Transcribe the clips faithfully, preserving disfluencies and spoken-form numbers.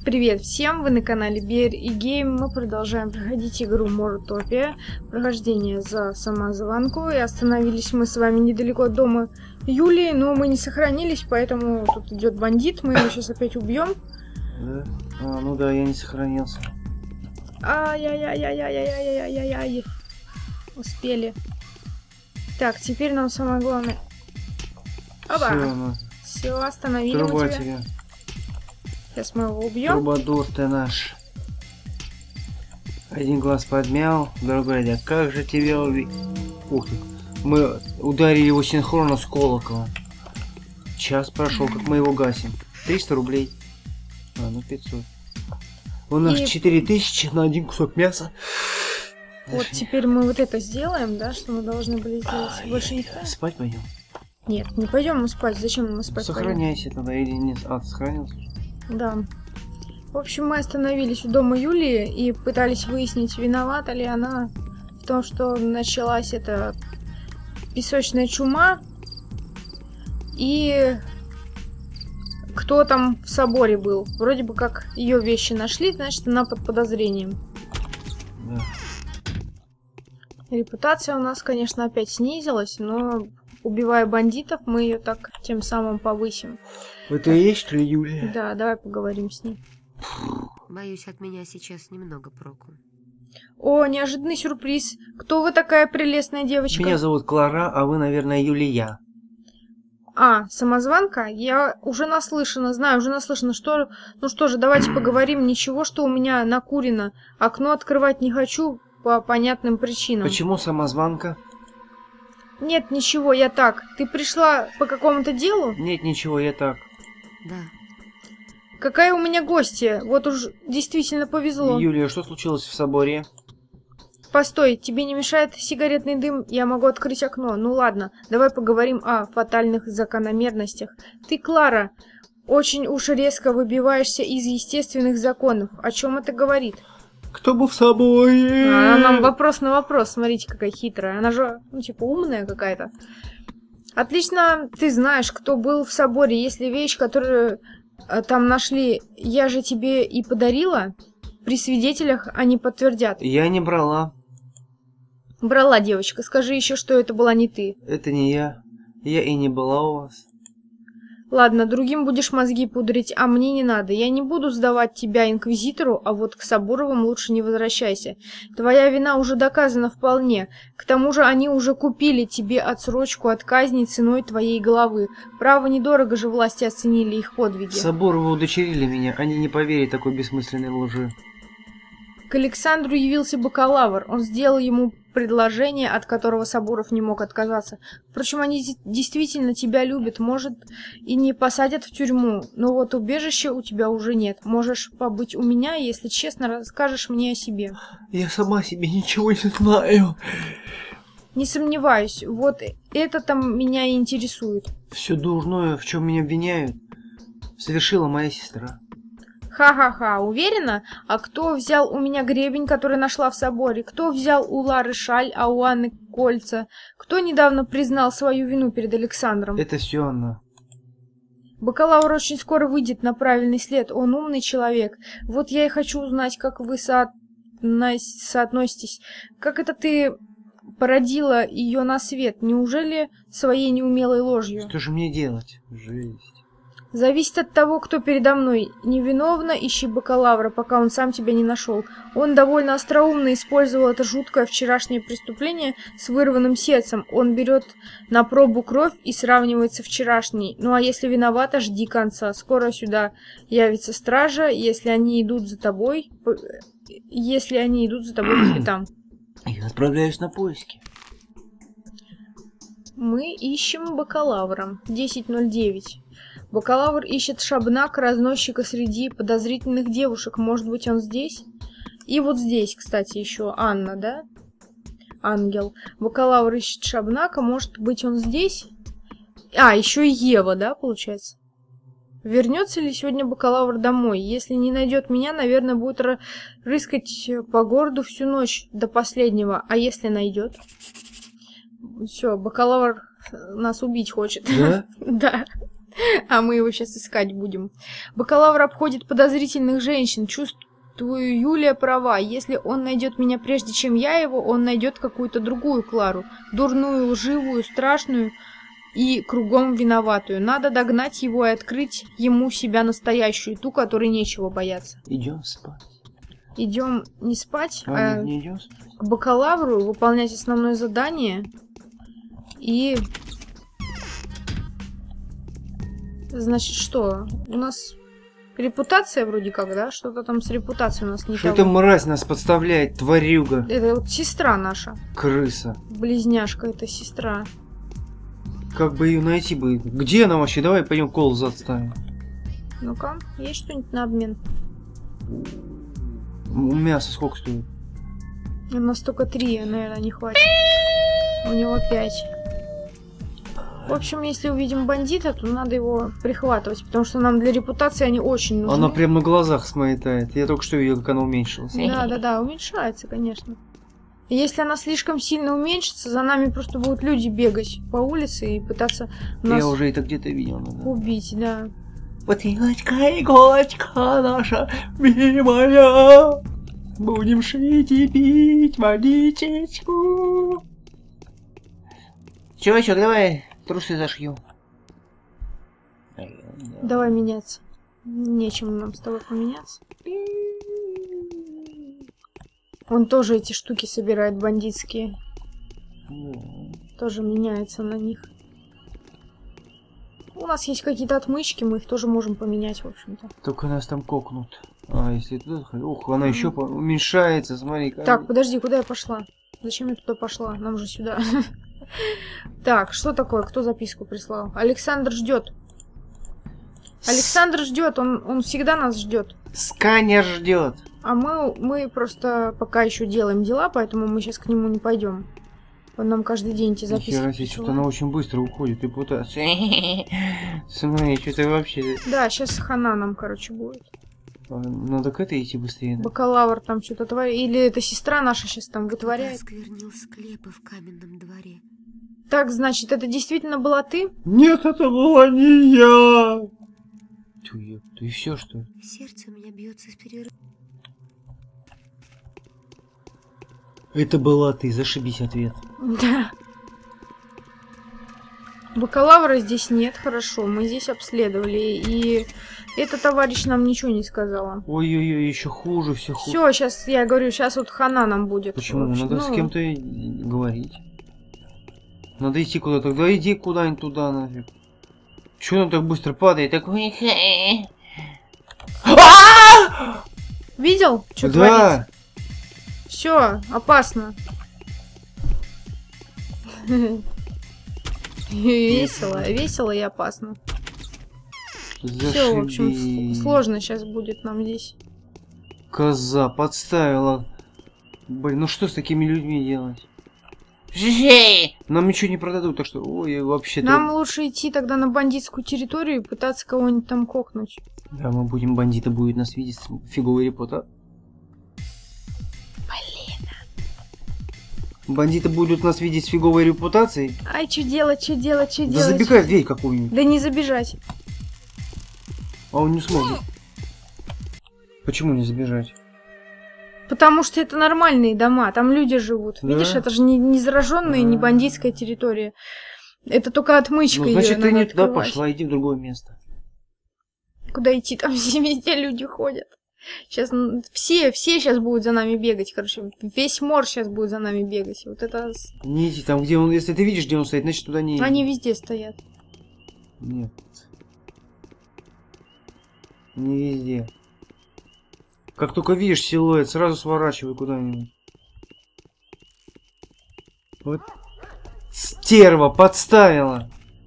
Привет всем, вы на канале Bear и Game. Мы продолжаем проходить игру Мортопия. Прохождение за самозванку. И остановились мы с вами недалеко от дома Юлии, но мы не сохранились, поэтому тут идет бандит, мы его сейчас опять убьем. Да? А, ну да, я не сохранился. Ай-яй-яй-яй-яй-яй-яй-яй-яй. Успели. Так, теперь нам самое главное. Оба! Все, ну... Все, остановили Труба мы тебя. тебя. Сейчас мы его убьем. Трубадур ты наш. Один глаз подмял, другой, да как же тебя убить? Ух ты. Мы ударили его синхронно с колоколом. Час прошел, как мы его гасим. триста рублей. А, ну пятьсот. У нас И... четыре тысячи на один кусок мяса. Вот теперь мы вот это сделаем, да, что мы должны были сделать. А, Больше я, никто. я, спать пойдем. Нет, не пойдем мы спать. Зачем мы спать? Сохраняйся тогда или нет? А, ты сохранился? Да. В общем, мы остановились у дома Юлии и пытались выяснить, виновата ли она в том, что началась эта песочная чума. И кто там в соборе был. Вроде бы как ее вещи нашли, значит, она под подозрением. Да. Репутация у нас, конечно, опять снизилась, но убивая бандитов, мы ее так тем самым повысим. Это и есть, что ли, Юлия? Да, давай поговорим с ней. Боюсь, от меня сейчас немного проку. О, неожиданный сюрприз. Кто вы такая прелестная девочка? Меня зовут Клара, а вы, наверное, Юлия. А, самозванка? Я уже наслышана, знаю, уже наслышана. Что... Ну что же, давайте поговорим. Ничего, что у меня накурено. Окно открывать не хочу по понятным причинам. Почему самозванка? Нет, ничего, я так. Ты пришла по какому-то делу? Нет, ничего, я так. Да. Какая у меня гостья? Вот уж действительно повезло. Юлия, что случилось в соборе? Постой, тебе не мешает сигаретный дым? Я могу открыть окно. Ну ладно, давай поговорим о фатальных закономерностях. Ты, Клара, очень уж резко выбиваешься из естественных законов. О чем это говорит? Кто был в соборе? А, нам вопрос на вопрос. Смотрите, какая хитрая. Она же, ну, типа, умная какая-то. Отлично, ты знаешь, кто был в соборе. Если вещь, которую э, там нашли, я же тебе и подарила, при свидетелях они подтвердят. Я не брала. Брала, девочка. Скажи еще, что это была не ты. Это не я. Я и не была у вас. Ладно, другим будешь мозги пудрить, а мне не надо. Я не буду сдавать тебя инквизитору, а вот к Соборовым лучше не возвращайся. Твоя вина уже доказана вполне. К тому же они уже купили тебе отсрочку от казни ценой твоей головы. Право, недорого же власти оценили их подвиги. Соборовы удочерили меня, они не поверят такой бессмысленной лжи. К Александру явился бакалавр. Он сделал ему предложение, от которого Соборов не мог отказаться. Впрочем, они действительно тебя любят, может, и не посадят в тюрьму, но вот убежища у тебя уже нет. Можешь побыть у меня, если честно расскажешь мне о себе. Я сама себе ничего не знаю. Не сомневаюсь, вот это-то меня и интересует. Все дурное, в чем меня обвиняют, совершила моя сестра. Ха-ха-ха, уверена? А кто взял у меня гребень, который нашла в соборе? Кто взял у Лары шаль, а у Анны кольца? Кто недавно признал свою вину перед Александром? Это все она. Бакалавр очень скоро выйдет на правильный след. Он умный человек. Вот я и хочу узнать, как вы соотно... соотноситесь. Как это ты породила ее на свет? Неужели своей неумелой ложью? Что же мне делать? Жесть. Зависит от того, кто передо мной. Невиновно ищи бакалавра, пока он сам тебя не нашел. Он довольно остроумно использовал это жуткое вчерашнее преступление с вырванным сердцем. Он берет на пробу кровь и сравнивает со вчерашней. Ну а если виновата, жди конца. Скоро сюда явится стража, если они идут за тобой, по... если они идут за тобой по пятам. Я отправляюсь на поиски. Мы ищем бакалавра. десять ноль девять. Бакалавр ищет Шабнак, разносчика среди подозрительных девушек. Может быть, он здесь? И вот здесь, кстати, еще Анна, да? Ангел. Бакалавр ищет Шабнака. Может быть, он здесь? А, еще и Ева, да, получается? Вернется ли сегодня бакалавр домой? Если не найдет меня, наверное, будет рыскать по городу всю ночь до последнего. А если найдет? Все, бакалавр нас убить хочет. Да? Да. А мы его сейчас искать будем. Бакалавр обходит подозрительных женщин. Чувствую, Юлия права. Если он найдет меня прежде, чем я его, он найдет какую-то другую Клару. Дурную, лживую, страшную и кругом виноватую. Надо догнать его и открыть ему себя настоящую, ту, которой нечего бояться. Идем спать. Идем не спать, А, а не идем спать? к бакалавру выполнять основное задание. И... Значит, что? У нас репутация вроде как, да? Что-то там с репутацией у нас не Что того. эта мразь нас подставляет, тварюга? Это вот сестра наша. Крыса. Близняшка, это сестра. Как бы ее найти бы? Где она вообще? Давай пойдем кол заставим. Ну-ка, есть что-нибудь на обмен? Мясо сколько стоит? У нас только три, наверное, не хватит. У него пять. В общем, если увидим бандита, то надо его прихватывать, потому что нам для репутации они очень нужны. Она прям на глазах смоетает. Я только что видел, как она уменьшилась. Да, да, да, уменьшается, конечно. И если она слишком сильно уменьшится, за нами просто будут люди бегать по улице и пытаться нас Я уже это где-то видел. Да. убить, да. Бутылочка, иголочка наша милая, будем шить и пить водичечку. Чувачок, давай трусы зашью. Давай меняться. Нечем нам с тобой поменяться. Он тоже эти штуки собирает бандитские. Тоже меняется на них. У нас есть какие-то отмычки, мы их тоже можем поменять, в общем-то. Только нас там кокнут. А, если туда... Ух, она еще по... уменьшается, смотри. Как... Так, подожди, куда я пошла? Зачем я туда пошла? Нам же сюда. Так, что такое? Кто записку прислал? Александр ждет. Александр ждет, он, он всегда нас ждет. Сканер ждет. А мы, мы просто пока еще делаем дела, поэтому мы сейчас к нему не пойдем. Он нам каждый день эти записки Нихера себе, что-то она очень быстро уходит. Репутация. Смотри, что-то вообще... Да, сейчас хана нам, короче, будет. Надо к этой идти быстрее. Да? Бакалавр там что-то творит. Или это сестра наша сейчас там вытворяет. Осквернил склепы в каменном дворе. Так, значит, это действительно была ты? Нет, это была не я. Ты, ты все, что ли? Сердце у меня бьется с перерыва. Это была ты, зашибись ответ. Да. Бакалавра здесь нет, хорошо, мы здесь обследовали, и этот товарищ нам ничего не сказала. Ой-ой-ой, еще хуже, все хуже. Все, сейчас, я говорю, сейчас вот хана нам будет. Почему? Вообще, Надо ну... с кем-то говорить. Надо идти куда-то. Тогда иди куда-нибудь туда, нафиг. Чего он так быстро падает? Такой... Видел, что да. творится? Все, опасно. Весело, весело и опасно. Все, в общем, сложно сейчас будет нам здесь. Коза подставила. Блин, ну что с такими людьми делать? Нам ничего не продадут, так что, ой, вообще-то... Нам лучше идти тогда на бандитскую территорию и пытаться кого-нибудь там кокнуть. Да, мы будем, бандиты будет нас видеть, фиговый репота. Блин. Бандиты будут нас видеть с фиговой репутацией. Ай, что делать, что делать, что Да делать? забегай в дверь какую-нибудь. Да не забежать. А он не сможет. Почему не забежать? Потому что это нормальные дома, там люди живут. Да? Видишь, это же не, не зараженная, не бандитская территория. Это только отмычка. Ну, значит, ты не туда открывать. пошла, иди в другое место. Куда идти? Там все везде люди ходят. Сейчас все, все сейчас будут за нами бегать, короче. Весь мор сейчас будет за нами бегать. Вот это... Не иди там, где он, если ты видишь, где он стоит, значит, туда не иди. Они везде стоят. Нет. Не везде. Как только видишь силуэт, сразу сворачивай куда-нибудь. Вот. Стерва подставила.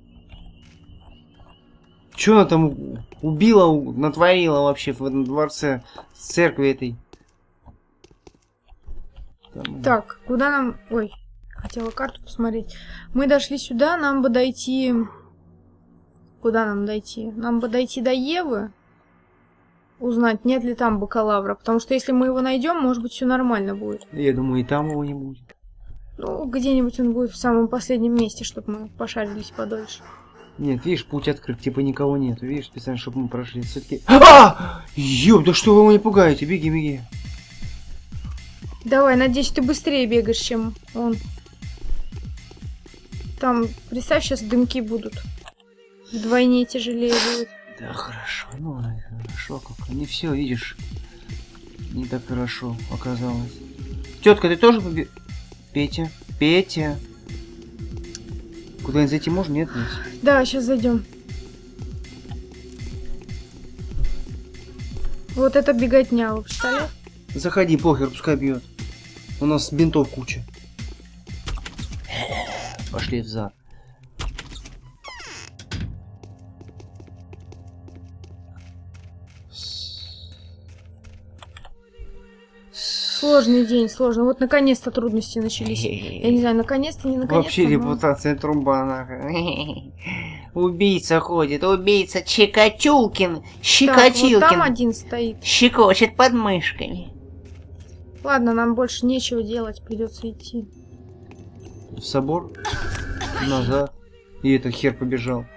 Че она там убила, натворила вообще в этом дворце, в церкви этой? Там... Так, куда нам... Ой, хотела карту посмотреть. Мы дошли сюда, нам бы дойти... Куда нам дойти? Нам бы дойти до Евы. Узнать, нет ли там бакалавра. Потому что если мы его найдем, может быть, все нормально будет. Я думаю, и там его не будет. Ну, где-нибудь он будет в самом последнем месте, чтобы мы пошарились подольше. Нет, видишь, путь открыт, типа никого нет. Видишь, специально, чтобы мы прошли. Все-таки. А! Ёб, да что вы его не пугаете? Беги, беги. Давай, надеюсь, ты быстрее бегаешь, чем он. Там, представь, сейчас дымки будут. Вдвойне тяжелее будет. Да хорошо, ну хорошо, как не все, видишь. Не так хорошо оказалось. Тетка, ты тоже побе... Петя, Петя. Куда-нибудь зайти можно? Нет, нет. Да, сейчас зайдем. Вот это беготня, вы представляете? Заходи, похер, пускай бьет. У нас бинтов куча. Пошли в зад. Сложный день, сложно. Вот наконец-то трудности начались. Я не знаю, наконец-то, не наконец-то. Вообще но... репутация труба, нахуй. Убийца ходит, убийца Чикатюлкин, Так, Щекотилкин. вот там один стоит. Щекочет под мышками. Ладно, нам больше нечего делать, придется идти. В собор. Назад. И этот хер побежал.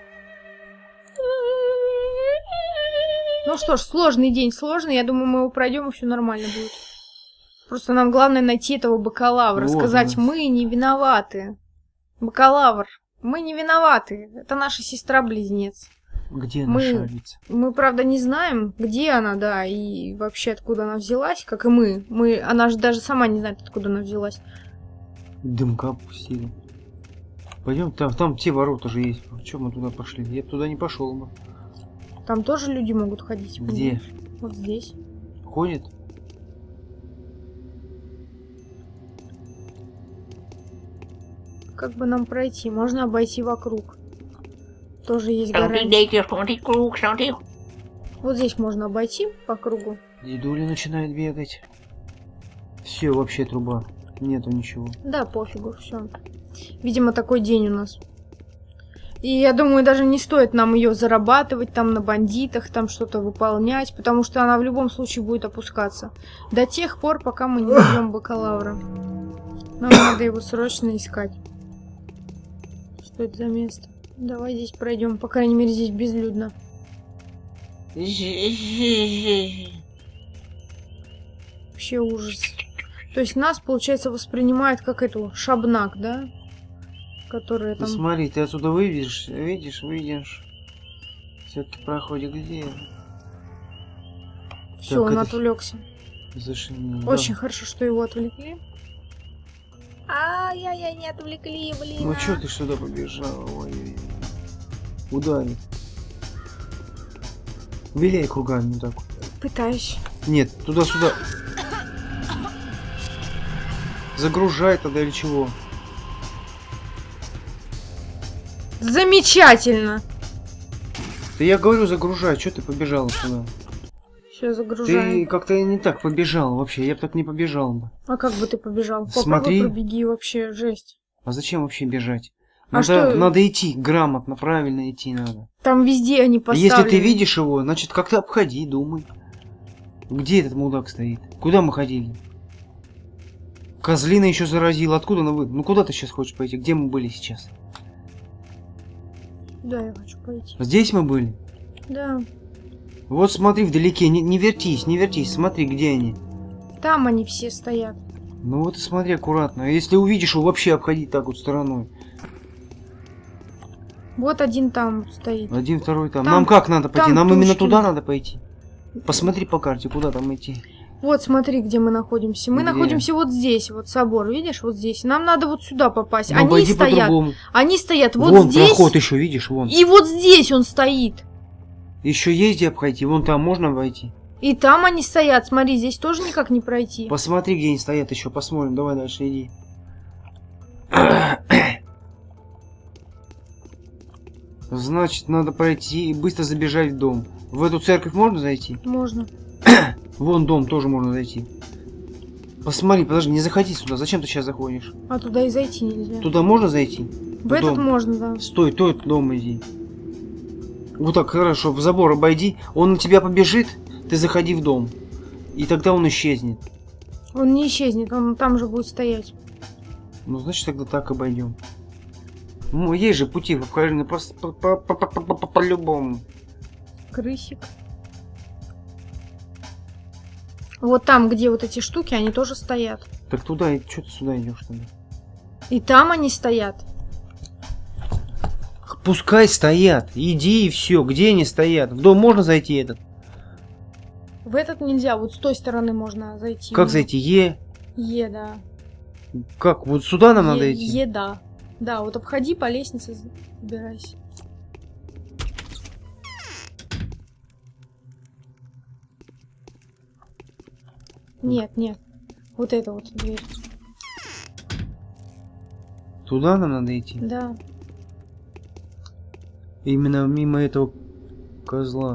Ну что ж, сложный день, сложный. Я думаю, мы его пройдем, и все нормально будет. Просто нам главное найти этого бакалавра. Вот сказать, он. мы не виноваты. Бакалавр, мы не виноваты. Это наша сестра-близнец. Где Мы- наша Алиса? Мы, правда, не знаем, где она, да, и вообще откуда она взялась, как и мы. Мы, она же даже сама не знает, откуда она взялась. Дымка опустили. Пойдем, там, там те ворота же есть. Чем мы туда пошли? Я бы туда не пошел бы. Там тоже люди могут ходить. Где? понимаешь? Вот здесь. Ходит? Как бы нам пройти? Можно обойти вокруг. Тоже есть Смотри, гарантия. дайте, смотри, круг, смотри. Вот здесь можно обойти по кругу. Дедуля начинает бегать. Все, вообще труба. Нету ничего. Да, пофигу, все. Видимо, такой день у нас. И я думаю, даже не стоит нам ее зарабатывать там на бандитах, там что-то выполнять, потому что она в любом случае будет опускаться. До тех пор, пока мы не найдем бакалавра. Нам надо его срочно искать. Что это за место? Давай здесь пройдем. По крайней мере, здесь безлюдно. Вообще ужас. То есть нас, получается, воспринимают как эту шабнак, да? Которая Ты там... смотри, ты отсюда выведешь, видишь, выйдешь. Все-таки проходит где? Все, Так, он это- отвлекся. Зашибись. Очень хорошо, что его отвлекли. Ай-яй-яй, не отвлекли, блин. Ну а. чё ты сюда побежал? Ой. Ударит. Виляй кругами вот так вот. Пытаюсь. Нет, туда-сюда. Загружай тогда или чего? Замечательно. Да я говорю, загружай, что ты побежала сюда? Все, загружаем. Ты как-то не так побежал вообще, я бы так не побежал бы. А как бы ты побежал? Попробуй Смотри. пробеги, вообще жесть. А зачем вообще бежать? А Надо, что- надо идти грамотно, правильно идти надо. Там везде они А поставлены. если ты видишь его, значит как-то обходи, думай. Где этот мудак стоит? Куда мы ходили? Козлина еще заразила. Откуда она вы? Ну куда ты сейчас хочешь пойти? Где мы были сейчас? Да, я хочу пойти. Здесь мы были? Да. Вот смотри вдалеке, не, не вертись, не вертись, смотри, где они. Там они все стоят. Ну вот и смотри аккуратно. Если увидишь его, вообще обходи так вот стороной. Вот один там стоит. Один, второй там. Там- Нам как надо пойти? там Нам именно Тушкин. туда надо пойти. Посмотри по карте, куда там идти. Вот смотри, где мы находимся. Мы Где? находимся вот здесь, вот собор, видишь, вот здесь. Нам надо вот сюда попасть. Ну, Они обойди стоят. по-другому. Они стоят вот Вон здесь. проход еще, видишь, вон. И вот здесь он стоит. Еще есть где обойти, вон там можно обойти. И там они стоят. Смотри, здесь тоже никак не пройти. Посмотри, где они стоят еще, посмотрим. Давай дальше иди. Значит, надо пройти и быстро забежать в дом. В эту церковь можно зайти? Можно. Вон дом тоже можно зайти. Посмотри, подожди, не заходи сюда. Зачем ты сейчас заходишь? А туда и зайти нельзя. Туда можно зайти? В этот дом. можно, да. Стой, тот дом иди. Вот так, хорошо, в забор обойди. Он на тебя побежит, ты заходи в дом. И тогда он исчезнет. Он не исчезнет, он там же будет стоять. Ну, значит, тогда так обойдем. Ну, есть же пути, покажи, просто по-любому. Крысик. Вот там, где вот эти штуки, они тоже стоят. Так туда, и что ты сюда идешь тогда? И там они стоят. Пускай стоят. Иди и все. Где они стоят? В дом можно зайти этот? В этот нельзя, вот с той стороны можно зайти. Как зайти? Е? Е, да. Как? Вот сюда нам Е, надо идти? Е, да. Да, вот обходи по лестнице, забирайся. Нет, нет. Вот это вот дверь. Туда нам надо идти? Да. Именно мимо этого козла.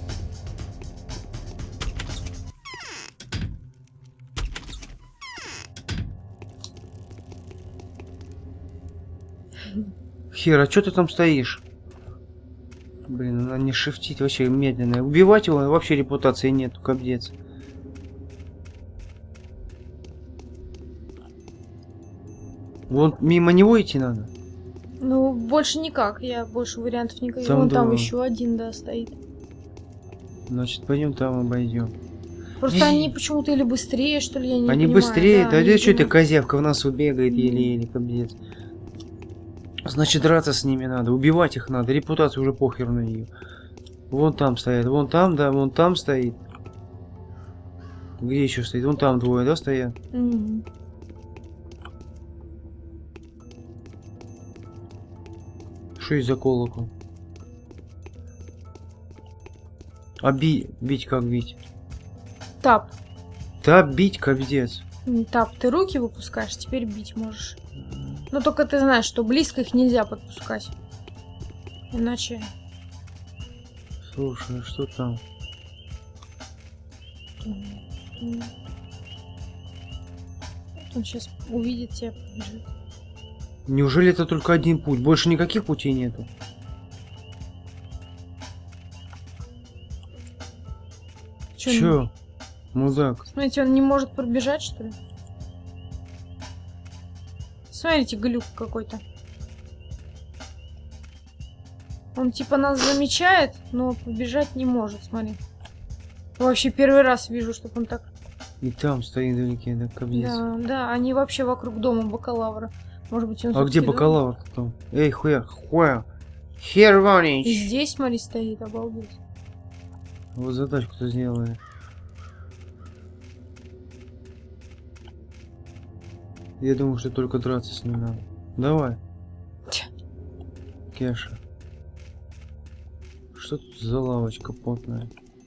Хер, а что ты там стоишь? Блин, она не шифтит вообще медленно. Убивать его вообще репутации нету, капец. Вот мимо него идти надо? Ну, больше никак. Я больше вариантов никаких. Там, Вон да. там еще один, да, стоит. Значит, пойдем там обойдем. Просто они почему-то или быстрее, что ли, я не Они понимаю. быстрее? Да, они что это думают- козявка в нас убегает еле-еле, капец. Значит, драться с ними надо, убивать их надо, репутация уже похер на нее. Вон там стоят, вон там, да, вон там стоит. Где еще стоит? Вон там двое, да, стоят? Мгм. Что из за колокол? А би... бить как бить? Тап. Да, бить капец. М, Тап, ты руки выпускаешь, теперь бить можешь. Но только ты знаешь, что близко их нельзя подпускать. Иначе... Слушай, а что там? м, Он сейчас увидит тебя, побежит. Неужели это только один путь? Больше никаких путей нету? Чё, Чё? Мудак. Смотрите, он не может пробежать, что ли? Смотрите, глюк какой-то. Он типа нас замечает, но побежать не может, смотри. Вообще первый раз вижу, чтобы он так... И там стоит вдалеке, да, капец. Да, да, они вообще вокруг дома бакалавра. Может быть, он... А где всё-таки бакалавр там? Эй, хуя, хуя. дома. И Херванич. здесь, смотри, стоит, обалдеть. Вот задачку-то сделали. Я думаю, что только драться с ним надо. Давай. Тя. Кеша. Что тут за лавочка потная?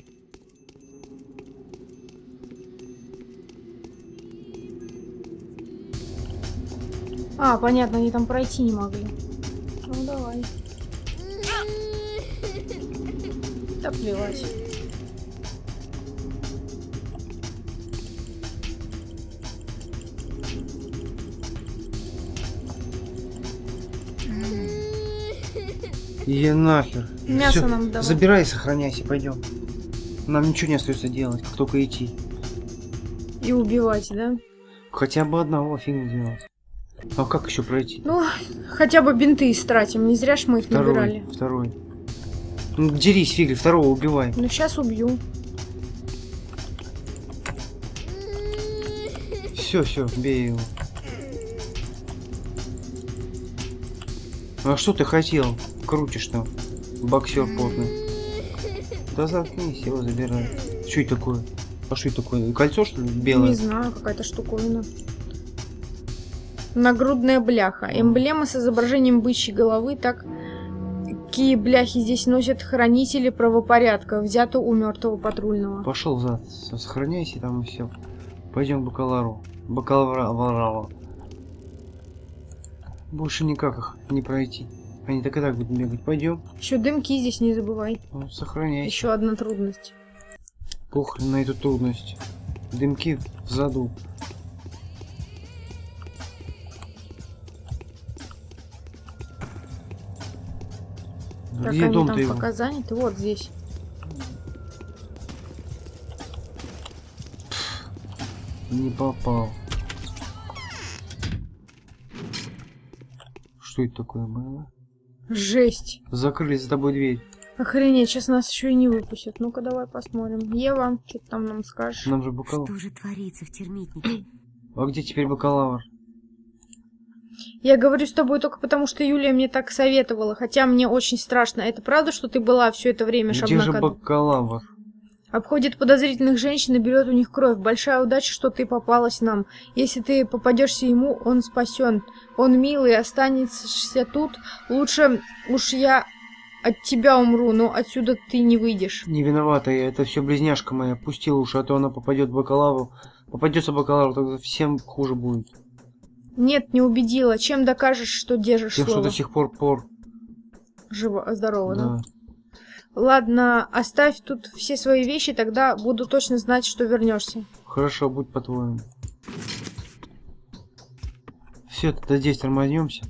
А, понятно, они там пройти не могли. Ну, давай. Да плевать. И нахер. Мясо Всё, нам давай. забирай и сохраняйся, пойдем. Нам ничего не остается делать, как только идти. И убивать, да? Хотя бы одного фигню делать. А как еще пройти? Ну, хотя бы бинты истратим. Не зря ж мы их Второй, набирали. второй. Ну, дерись, Фигли, второго убивай. Ну, сейчас убью. Все, все, бей его. А что ты хотел? Крутишь там. Боксер потный. Да заткнись, его забирай. Что это такое? А что это такое? Кольцо, что ли, белое? Не знаю, какая-то штуковина. Нагрудная бляха. Эмблема с изображением бычьей головы. Так, какие бляхи здесь носят хранители правопорядка. Взято у мертвого патрульного. Пошел зад, сохраняйся там и все. Пойдем к бакалавру. Бакалавра. Больше никак их не пройти. Они так и так будут бегать. Пойдем. Еще дымки здесь не забывай. Ну, сохраняйся. Еще одна трудность. Похрен на эту трудность. Дымки в заду. Так, Где они дом-то там его? пока заняты. Вот здесь. Не попал. Что это такое было? Жесть. Закрыли за тобой дверь. Охренеть, сейчас нас еще и не выпустят. Ну-ка, давай посмотрим. Ева, что ты там нам скажешь? Нам же бакалавр. Что же творится в термитнике? А где теперь бакалавр? Я говорю с тобой только потому, что Юлия мне так советовала, хотя мне очень страшно. Это правда, что ты была все это время Где же шабнака? бакалавр? Обходит подозрительных женщин и берет у них кровь. Большая удача, что ты попалась нам. Если ты попадешься ему, он спасен. Он милый, останешься тут. Лучше уж я от тебя умру, но отсюда ты не выйдешь. Не виновата я, это все близняшка моя. Пустила уж, а то она попадет в бакалавру. Попадется бакалавру, тогда всем хуже будет. Нет, не убедила. Чем докажешь, что держишь Тем, что слово? до сих пор пор. Живо, здорово, да? Да. Ладно, оставь тут все свои вещи, тогда буду точно знать, что вернешься. Хорошо, будь по-твоему. Все, тогда здесь тормознемся.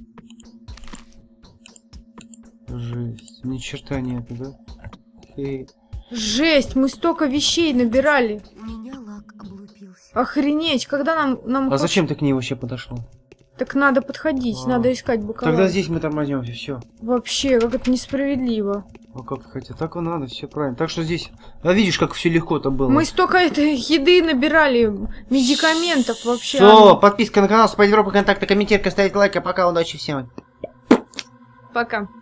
Жесть, ни черта нету, да? И... Жесть, мы столько вещей набирали. У меня лак облупился. Охренеть, когда нам... нам А как- зачем ты к ней вообще подошла? Так надо подходить, А. надо искать бакалавр. Тогда здесь мы тормознемся, все. Вообще, как это несправедливо. А как хотя так и надо, все правильно. Так что здесь. А видишь, как все легко-то было. Мы столько этой еды набирали, медикаментов вообще. Все, подписка на канал, спать в группу, контакты, комментировка, ставить лайк, а пока удачи всем. Пока.